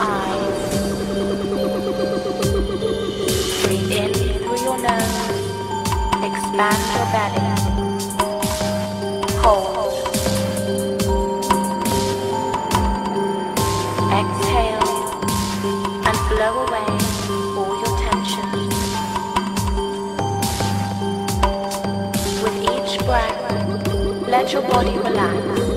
eyes. Breathe in through your nose. Expand your belly. Hold. Exhale and blow away all your tensions. With each breath, let your body relax.